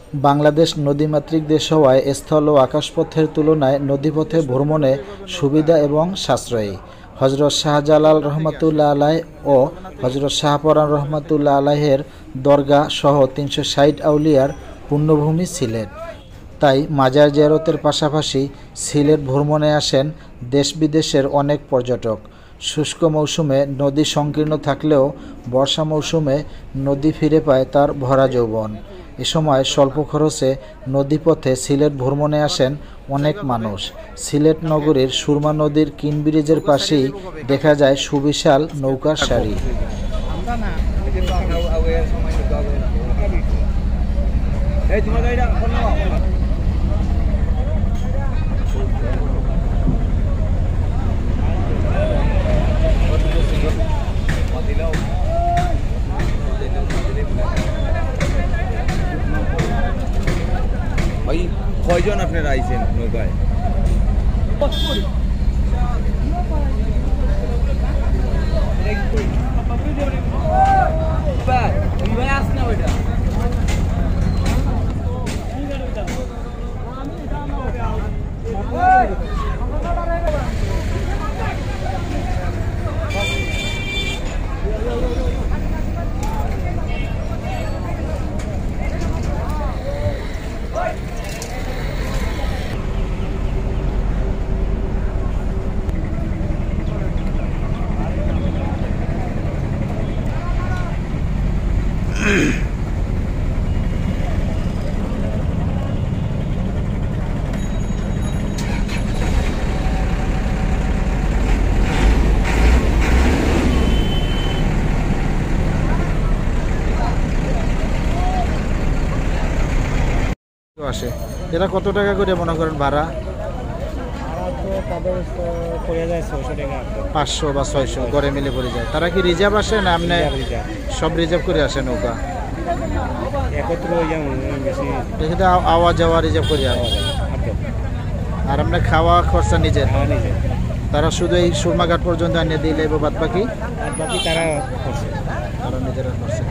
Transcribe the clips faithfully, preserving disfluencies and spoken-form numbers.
বাংলাদেশ নদীমাতৃক দেশ হওয়ায় স্থল ও আকাশপথের তুলনায় নদীপথে ভ্রমণে সুবিধা এবং সাশ্রয়ী। হযরত শাহজালাল রহমাতুল্লাহ আলাইহ ও হযরত শাহপরান রহমাতুল্লাহ আলাইহের দরগা সহ তিনশো ষাট আউলিয়ার পুণ্যভূমি সিলেট। তাই মাজার জিয়ারতের পাশাপাশি সিলেট ভ্রমণে আসেন দেশ বিদেশের অনেক পর্যটক। শুষ্ক মৌসুমে নদী সংকীর্ণ থাকলেও বর্ষা মৌসুমে নদী ফিরে পায় তার ভরা যৌবন। এ সময় স্বল্প খরচে নদীপথে সিলেট ভ্রমণে আসেন অনেক মানুষ। সিলেট নগরীর সুরমা নদীর কিন ব্রিজের পাশেই দেখা যায় সুবিশাল নৌকার সারি। ভাই কয়জন আপনারা আইছেন নৌকায়? আসে এরা কত টাকা করে মনে করেন ভাড়া? পাঁচশো বা ছয়শো গড়ে মিলে পড়ে যায়। তারা কি রিজার্ভ আসে না আপনি সব রিজার্ভ করে আসে নৌকা? এখানে আওয়া যাওয়া রিজার্ভ করে আসে। আর আপনার খাওয়া খরচা নিজের? তারা শুধু এই সুরমাঘাট পর্যন্ত আনিয়ে দিলে বাদ বাকি তারা তারা নিজেরা করছে।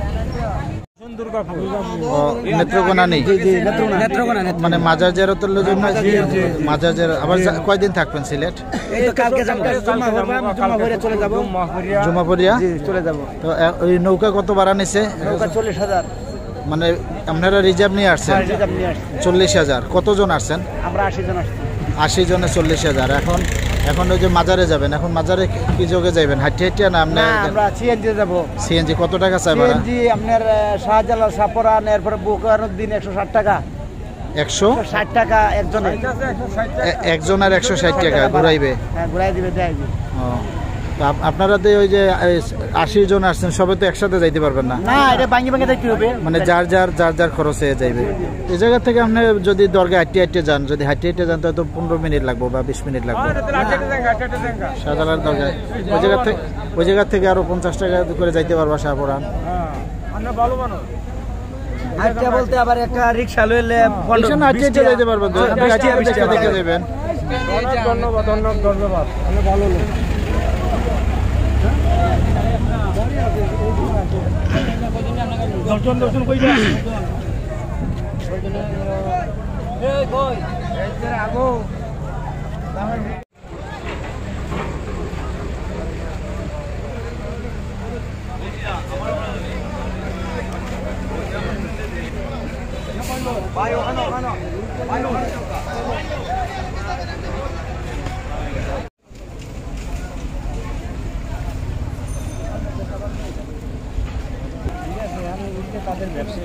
নেত্রকোনা নেই মানে মাজার জিয়ারতের জন্য মাজার জিয়ারত। আবার কয়দিন থাকবেন সিলেট? জুমাপুরিয়া চলে যাব। তো ওই নৌকা কত ভাড়া নিছে? চল্লিশ হাজার। মানে আপনারা রিজার্ভ নিয়ে আসছেন? চল্লিশ হাজার। কতজন আসছেন? আমরা আশি জন আসছি। আশি জনে চল্লিশ হাজার। এখন এখন ওই যে মাজারে যাবেন, এখন মাজারে কি যোগে যাবেন? হাঁটি হাঁটিয়া না আপনি? আমরা সিএনজি যাব। সিএনজি কত টাকা চাই ভাড়া? সিএনজি আপনার শাহজালাল শাহপরান এরপরে বুকারউদ্দিন একশো ষাট টাকা। একশো ষাট টাকা একজনের। একজনের একশো ষাট টাকা ঘুরাইবে? হ্যাঁ ঘুরাই দিবে দেখাইবে। ও আপনারা তো ওই যে আশি জন আসছেন সবাই তো একসাথে যাইতে পারবেন না? না এটা ভাঙি ভাঙি যাইতে হবে, মানে যার যার যার যার খরচে যাইবে। এই জায়গা থেকে আপনি যদি দরগা হাঁটি হাঁটে যান, যদি হাঁটি হাঁটে যান তাহলে তো পনেরো মিনিট লাগবে বা বিশ মিনিট লাগবে শাহজালাল দরগায়। ওই জায়গা থেকে ওই জায়গা থেকে আরো পঞ্চাশ টাকা করে যাইতে পারবা শাহপুরান। আচ্ছা বলতে আবার একটা রিক্সা লইলে হাঁটি যাইতে পারবেন, দেখে যাবেন। ধন্যবাদ ধন্যবাদ ধন্যবাদ ভালো লোক। দর্শন দর্শন কই যান? এই কই এই যে আগো ভাই ওখানে ওখানে ভাই ওখানে তাদের ব্যবসা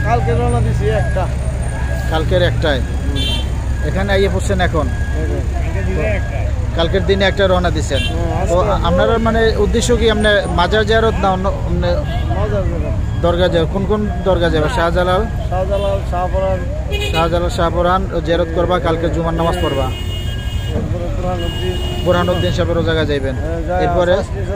কালকে রওনা দিছি একটা কালকের একটাই এখানে আইয়ে পড়ছেন এখন কালকের দিনে একটা রওনা দিচ্ছেন তো আপনারা মানে উদ্দেশ্য কি আপনার মাজার জিয়ারত না অন্য দরগা জিয়ারত কোন কোন দরগা যাবে শাহজালাল শাহজালাল শাহপুরান শাহজালাল শাহপুরান জিয়ারত করবা কালকে জুমার নামাজ পড়বা বুরহানুদ্দিন সাহেবের জায়গা যাইবেন এরপরে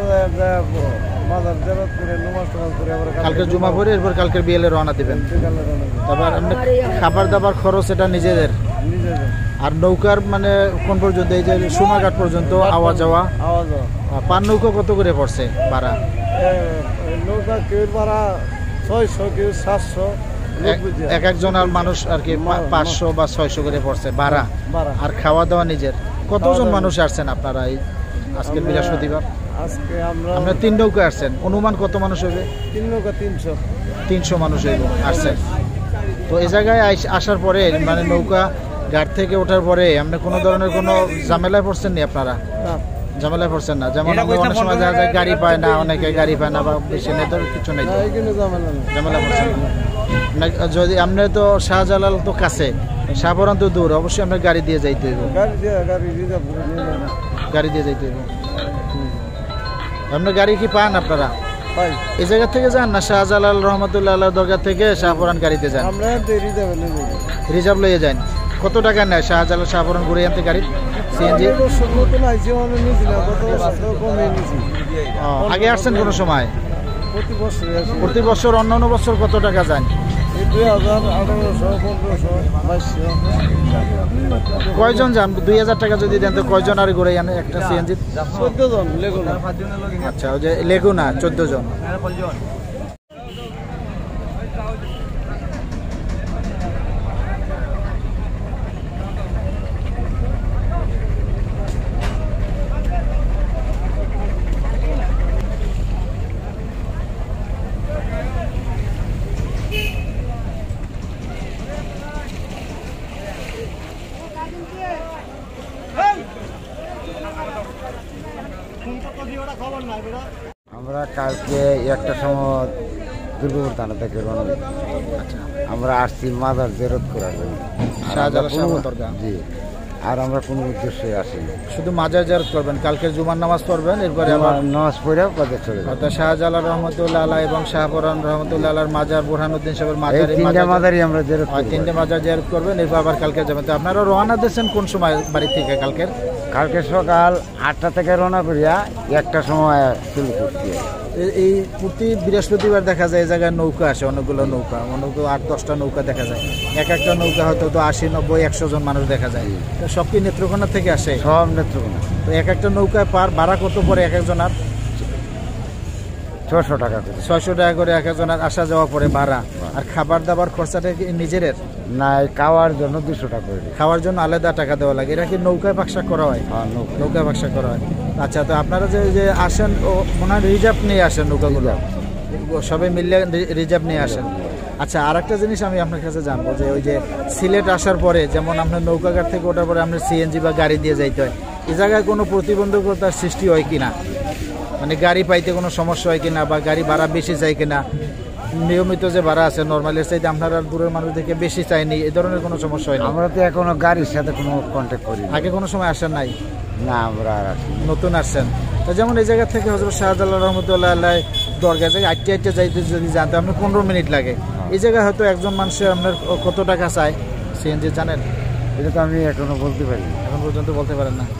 কালকে জুমা পড়ে এরপর কালকের বিয়েলে রওনা দিবেন তারপর আপনি খাবার দাবার খরচ এটা নিজেদের আর নৌকার মানে কোন পর্যন্ত এই যে সোনাঘাট পর্যন্ত আওয়া যাওয়া পান নৌকা কত করে পড়ছে ভাড়া নৌকা কেউ ভাড়া ছয়শো কেউ সাতশো এক একজনের মানুষ আর কি পাঁচশো বা ছয়শো করে পড়ছে ভাড়া আর খাওয়া দাওয়া নিজের কতজন মানুষ আসছেন আপনারা এই আজকে বৃহস্পতিবার আজকে আমরা আমরা তিন নৌকা আসছেন অনুমান কত মানুষ হবে তিন নৌকা তিনশো তিনশো মানুষ হইব আসছেন তো এই জায়গায় আসার পরে মানে নৌকা ঘাট থেকে ওঠার পরে আপনি কোনো ধরনের কোনো ঝামেলায় পড়ছেন নি আপনারা ঝামেলায় পড়ছেন না যেমন অনেক সময় দেখা যায় গাড়ি পায় না অনেকে গাড়ি পায় না বা বেশি নেই কিছু নেই ঝামেলা পড়ছেন যদি আপনি তো শাহজালাল তো কাছে শাহপুরান তো দূর অবশ্যই আপনার গাড়ি দিয়ে যাইতে হইব গাড়ি দিয়ে যাইতে হইব আপনার গাড়ি কি পান আপনারা এই জায়গা থেকে যান না শাহজালাল রহমতুল্লাহ আল্লাহ দরগা থেকে শাহপুরান গাড়িতে যান রিজার্ভ লইয়ে যান কত টাকা নেয় শাহজালাল শাহপুরান ঘুরে আনতে গাড়ি সিএনজি আগে আসছেন কোনো সময় প্রতি বছর অন্য অন্য বছর কত টাকা যান কয়জন যান দুই হাজার টাকা যদি দেন তো কয়জন আর ঘুরে আনে একটা সিএনজি চোদ্দ জন আচ্ছা ওই যে লেগুনা চোদ্দ জন আমরা কালকে একটা সময় দুর্গাপুর থানা থেকে রওনা দিই আমরা আসছি মাজার জিয়ারত করার জন্য জি আর আমরা কোনো উদ্দেশ্যে আসি শুধু মাজার জিয়ারত করবেন কালকে জুমার নামাজ পড়বেন এরপরে আবার নামাজ পড়ে পথে চলে যাবেন শাহজালাল রহমতুল্লাহ আলাহ এবং শাহপুরান রহমতুল্লাহ আলাহর মাজার বুরহানুদ্দিন সাহেবের মাজার তিনটা মাজারই আমরা জিয়ারত করব তিনটা মাজার জিয়ারত করবেন এরপর আবার কালকে যাবেন তো আপনারা রওনা দিয়েছেন কোন সময় বাড়ি থেকে কালকের কালকে সকাল আটটা থেকে রওনা করিয়া একটা সময় শুরু করছি এই প্রতি বৃহস্পতিবার দেখা যায় এই জায়গায় নৌকা আসে অনেকগুলো নৌকা অনেকগুলো আট দশটা নৌকা দেখা যায় এক একটা নৌকা হয়তো তো আশি নব্বই একশো জন মানুষ দেখা যায় তো সব কি নেত্রকোনা থেকে আসে সব নেত্রকোনা তো এক একটা নৌকায় পার ভাড়া কত পরে এক একজনের ছয়শো টাকা করে ছয়শো টাকা করে এক একজনের আসা যাওয়া পরে ভাড়া আর খাবার দাবার খরচাটা কি নিজের না খাওয়ার জন্য দুশো টাকা করে খাওয়ার জন্য আলাদা টাকা দেওয়া লাগে এটা কি নৌকায় পাকশাক করা হয় নৌকায় পাকশাক করা হয় আচ্ছা তো আপনারা যে যে আসেন ও মনে হয় রিজার্ভ নিয়ে আসেন নৌকাগুলো সবাই মিললে রিজার্ভ নিয়ে আসেন আচ্ছা আর একটা জিনিস আমি আপনার কাছে জানবো যে ওই যে সিলেট আসার পরে যেমন আপনার নৌকাঘাট থেকে ওঠার পরে আপনার সিএনজি বা গাড়ি দিয়ে যাইতে হয় এই জায়গায় কোনো প্রতিবন্ধকতার সৃষ্টি হয় কিনা মানে গাড়ি পাইতে কোনো সমস্যা হয় কিনা বা গাড়ি ভাড়া বেশি চাই কিনা নিয়মিত যে ভাড়া আছে নর্মালের চাইতে আপনারা দূরের মানুষ দেখে বেশি চাইনি এই ধরনের কোনো সমস্যা হয় না আমরা তো এখনো গাড়ির সাথে কোনো কন্ট্যাক্ট করি আগে কোনো সময় আসেন নাই না আমরা নতুন আসছেন তো যেমন এই জায়গা থেকে হযরত শাহজালাল রহমতুল্লাহ আলাইহ দরগা জায়গায় আটটা আটটা যাইতে যদি জানতে আপনি পনেরো মিনিট লাগে এই জায়গায় হয়তো একজন মানুষের আপনার কত টাকা চায় সিএনজি জানেন এটা তো আমি এখনো বলতে পারি এখন পর্যন্ত বলতে পারেন না